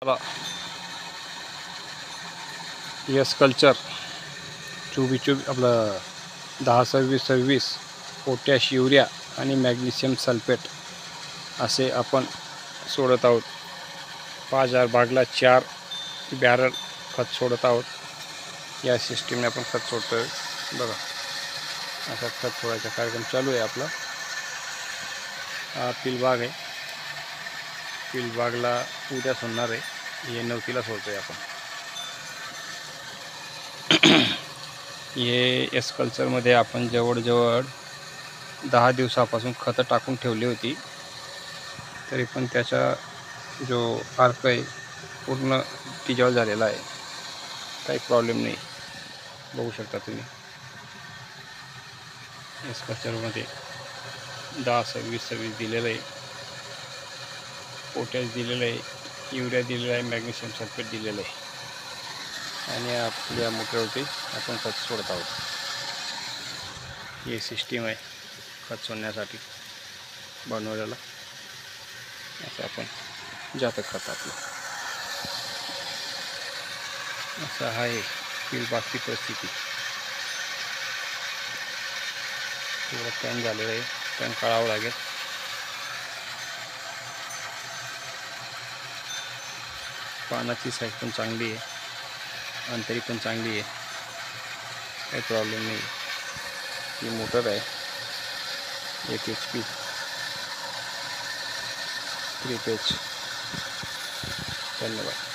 चला yes culture 24 आपलं 10-26-26 potash urea आणि मॅग्नेशियम सल्फेट असे आपण सोडत आहोत. 5000 बागला 4 बॅरल खत सोडत आहोत. या सिस्टीमने आपण खत सोडतोय बघा. असा खत सोडायचा कार्यक्रम चालू आहे आपला. हा पिलबाग आहे. पिलबागला उद्या सोडणार आहे. हे 9 सोडतोय आपण. हे एस कल्चरमध्ये आपण जवळजवळ 10 दिवसापासून खतं टाकून ठेवली होती. तरी पण त्याचा जो अर्क आहे पूर्ण डिजॉल्व झालेला आहे. काही प्रॉब्लेम नाही. बघू शकता तुम्ही. एस कल्चरमध्ये 10-26-26 दिलेलं आहे. पोटॅश दिलेलं आहे, युरिया दिलेला आहे, मॅग्नेशियम सल्फेट दिलेलं आहे. आणि आपल्या मोठ्यावरती आपण खत सोडत आहोत. ही सिस्टीम आहे खत सोडण्यासाठी बनवलेला. असं आपण जातं खत आपलं. असं आहे पिलबागची परिस्थिती. थोडं टर्न झालेलं आहे. टर्न काढावं लागेल. पानाची साईज पण चांगली आहे. अंतरी पण चांगली आहे. काही प्रॉब्लेम नाही. ही मोटर आहे 1 HP 3 पेज. धन्यवाद.